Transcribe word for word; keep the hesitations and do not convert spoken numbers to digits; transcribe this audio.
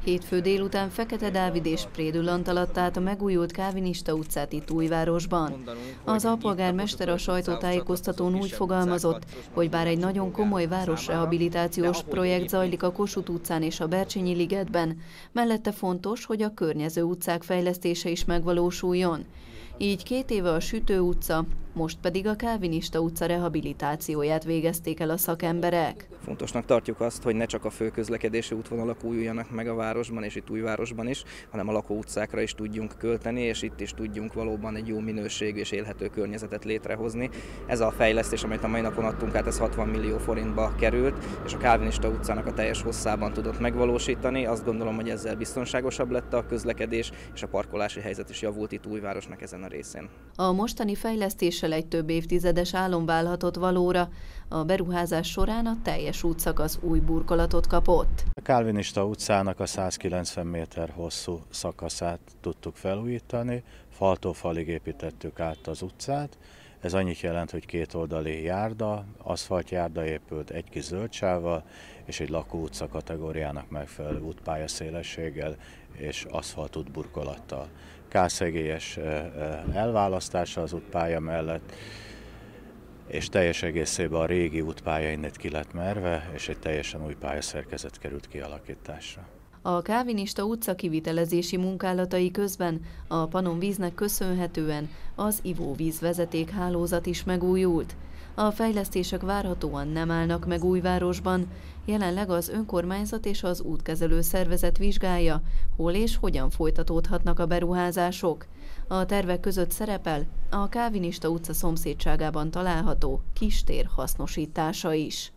Hétfő délután Fekete Dávid és Prédül Antal adta át a megújult Kálvinista utcát itt Újvárosban. Az alpolgármester a sajtótájékoztatón úgy fogalmazott, hogy bár egy nagyon komoly városrehabilitációs projekt zajlik a Kossuth utcán és a Bercsényi ligetben, mellette fontos, hogy a környező utcák fejlesztése is megvalósuljon. Így két éve a Sütő utca, most pedig a Kálvinista utca rehabilitációját végezték el a szakemberek. Fontosnak tartjuk azt, hogy ne csak a főközlekedési útvonalak újuljanak meg a városban és itt Újvárosban is, hanem a lakóutcákra is tudjunk költeni, és itt is tudjunk valóban egy jó minőségű és élhető környezetet létrehozni. Ez a fejlesztés, amit a mai napon adtunk át, ez hatvan millió forintba került, és a Kálvinista utcának a teljes hosszában tudott megvalósítani. Azt gondolom, hogy ezzel biztonságosabb lett a közlekedés, és a parkolási helyzet is javult itt Újvárosnak ezen a részén. A mostani fejlesztéssel egy több évtizedes álom válhatott valóra. A beruházás során a teljes útszakasz új burkolatot kapott. A Kálvinista utcának a százkilencven méter hosszú szakaszát tudtuk felújítani, faltól falig építettük át az utcát. Ez annyit jelent, hogy két oldali járda, aszfaltjárda épült egy kis zöldsávval, és egy lakóutca kategóriának megfelelő útpályaszélességgel és aszfaltút burkolattal. Kárszegélyes elválasztása az útpálya mellett, és teljes egészében a régi útpálya innét ki lett merve, és egy teljesen új pályaszerkezet került kialakításra. A Kálvinista utca kivitelezési munkálatai közben a Pannonvíznek köszönhetően az ivóvíz vezetékhálózat is megújult. A fejlesztések várhatóan nem állnak meg Újvárosban, jelenleg az önkormányzat és az útkezelő szervezet vizsgálja, hol és hogyan folytatódhatnak a beruházások. A tervek között szerepel a Kálvinista utca szomszédságában található kistér hasznosítása is.